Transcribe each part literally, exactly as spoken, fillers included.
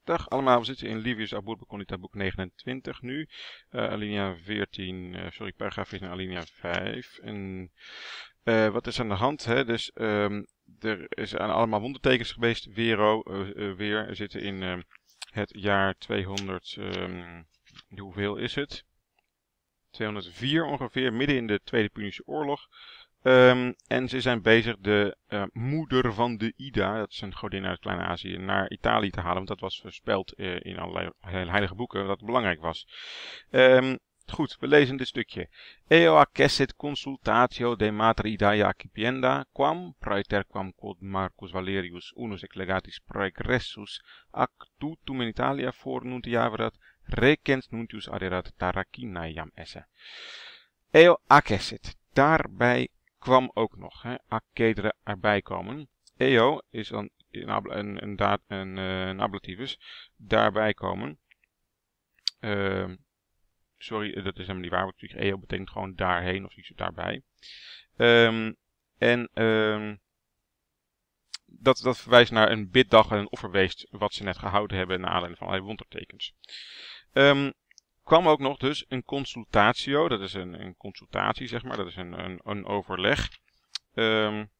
Dag allemaal, we zitten in Livius Abur Bekonita boek negenentwintig nu. Uh, alinea veertien, uh, sorry, paragraaf veertien, alinea vijf. En uh, wat is aan de hand? Hè? Dus um, er is aan allemaal wondertekens geweest, Wero, uh, uh, weer. We zitten in uh, het jaar tweehonderd, um, hoeveel is het? tweehonderdvier ongeveer, midden in de Tweede Punische Oorlog. Um, en ze zijn bezig de uh, moeder van de Ida, dat is een godin uit Klein-Azië, naar Italië te halen. Want dat was voorspeld uh, in allerlei heilige boeken dat het belangrijk was. Um, goed, we lezen dit stukje. Eo accessit consultatio de mater Idaia accipienda, quam praeter quam quod Marcus Valerius unus ex legatis praegressus ac tutum in Italia fornuntiaverat recens nuntius aderat Tarracinaiam esse. Eo accessit, daarbij kwam ook nog, hè, accedere erbij komen. Eo is dan een, een, een, daad, een, uh, een ablativus, daarbij komen. Uh, sorry, dat is helemaal niet waar, want eo betekent gewoon daarheen of iets daarbij. Um, en um, dat, dat verwijst naar een biddag en een offerweest wat ze net gehouden hebben naar aanleiding van allerlei wondertekens. Um, kwam ook nog dus een consultatio, dat is een, een consultatie zeg maar, dat is een, een, een overleg um,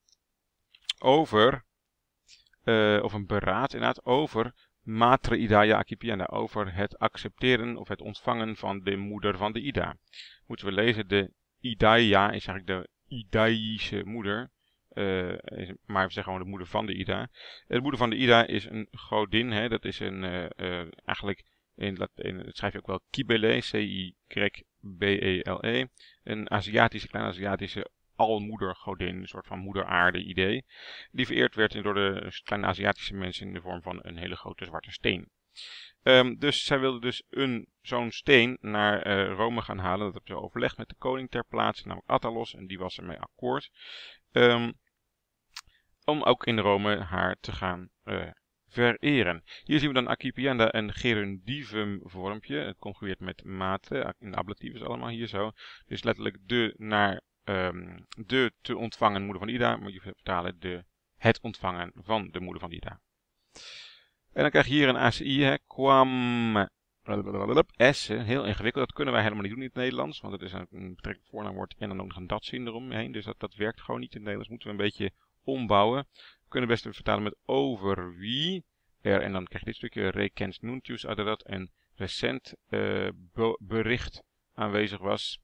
over, uh, of een beraad inderdaad, over mater Idaia accipienda, over het accepteren of het ontvangen van de moeder van de Ida. Moeten we lezen, de Idaia is eigenlijk de Idaïsche moeder, uh, is, maar we zeggen gewoon de moeder van de Ida. De moeder van de Ida is een godin, hè, dat is een, uh, uh, eigenlijk... In, in, het schrijf je ook wel Cybele, C I Y B E L E. Een Aziatische, kleine Aziatische almoedergodin, een soort van moederaarde idee. Die vereerd werd door de kleine Aziatische mensen in de vorm van een hele grote zwarte steen. Um, dus zij wilde dus een zo'n steen naar uh, Rome gaan halen. Dat hebben ze overlegd met de koning ter plaatse, namelijk Attalos, en die was ermee akkoord. Um, om ook in Rome haar te gaan uh, vereren. Hier zien we dan accipienda en gerundivum vormpje. Het congrueert met mate. In de ablativus allemaal hier zo. Dus letterlijk de naar um, de te ontvangen moeder van Ida. Moet je vertalen de het ontvangen van de moeder van Ida. En dan krijg je hier een A C I. Hè, quam esse. Heel ingewikkeld. Dat kunnen wij helemaal niet doen in het Nederlands. Want het is een betrekkelijk voornaamwoord en dan ook nog een datzin eromheen. Dus dat, dat werkt gewoon niet in het Nederlands. Moeten we een beetje ombouwen. We kunnen best vertalen met over wie er, en dan krijg je dit stukje, recens nuntius aderat, een recent uh, be bericht aanwezig was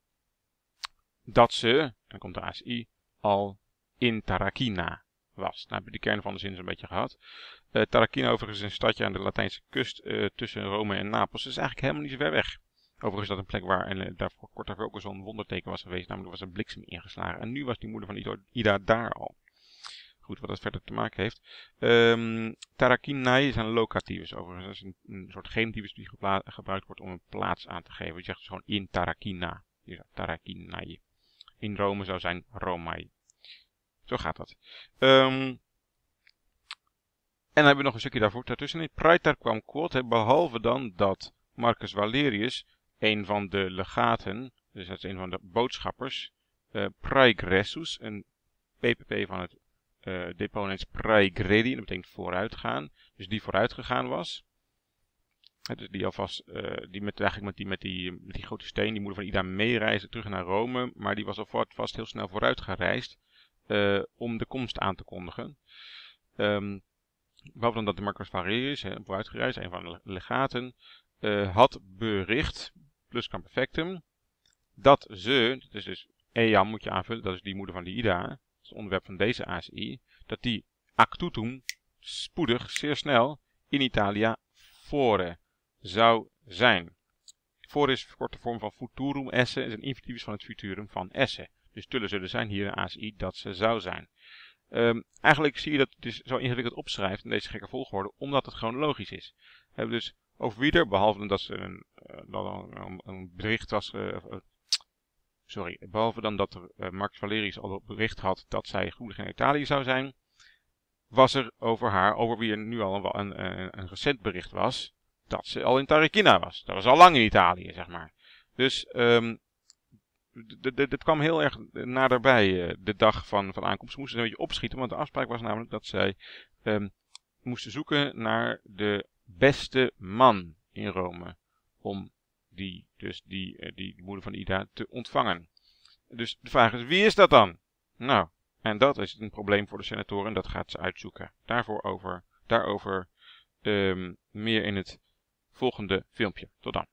dat ze, en dan komt de A C I, al in Tarracina was. Nou hebben we de kern van de zin zo'n beetje gehad. Uh, Tarracina overigens is een stadje aan de Latijnse kust uh, tussen Rome en Napels. Dat is eigenlijk helemaal niet zo ver weg. Overigens is dat een plek waar en, uh, daarvoor, kort daarvoor ook zo'n wonderteken was geweest, namelijk er was een bliksem ingeslagen. En nu was die moeder van Ida daar al. Goed, wat dat verder te maken heeft. Um, Tarracinai is een locativus overigens. Dat is een, een soort genitivus die gebruikt wordt om een plaats aan te geven. Je zegt dus gewoon in Tarracina. Hier staat Tarracinai. In Rome zou zijn Romai. Zo gaat dat. Um, en dan hebben we nog een stukje daarvoor daartussen. Praeter quam quod, behalve dan dat Marcus Valerius, een van de legaten, dus dat is een van de boodschappers, uh, praegressus, een P P P van het Uh, deponens praegredi, dat betekent vooruitgaan. Dus die vooruitgegaan was. He, dus die alvast, uh, die met, eigenlijk met die, met, die, met die grote steen, die moeder van Ida meereisde terug naar Rome. Maar die was alvast heel snel vooruit gereisd uh, om de komst aan te kondigen. Um, behalve dan dat de Marcus Valerius, he, vooruit gereisd, een van de legaten, uh, had bericht, plus perfectum, dat ze, dus, dus Eam moet je aanvullen, dat is die moeder van die Ida, het onderwerp van deze A C I, dat die actutum spoedig, zeer snel, in Italia fore zou zijn. Fore is korte vorm van futurum esse, is een infinitiefs van het futurum van esse. Dus tullen zullen zijn, hier een A C I, dat ze zou zijn. Um, eigenlijk zie je dat het dus zo ingewikkeld opschrijft in deze gekke volgorde, omdat het chronologisch is. We hebben dus over wie er, behalve dat ze een, uh, dat een, een bericht was... Uh, Sorry, behalve dan dat er, uh, Marcus Valerius al bericht had dat zij goedig in Italië zou zijn, was er over haar, over wie er nu al een, een, een, een recent bericht was, dat ze al in Tarracina was. Dat was al lang in Italië, zeg maar. Dus um, dit kwam heel erg naderbij, uh, de dag van, van aankomst. Ze moesten een beetje opschieten, want de afspraak was namelijk dat zij um, moesten zoeken naar de beste man in Rome om die, dus die, uh, die, die moeder van Ida te ontvangen. Dus de vraag is, wie is dat dan? Nou, en dat is een probleem voor de senatoren en dat gaat ze uitzoeken. Daarvoor over, daarover um, meer in het volgende filmpje. Tot dan.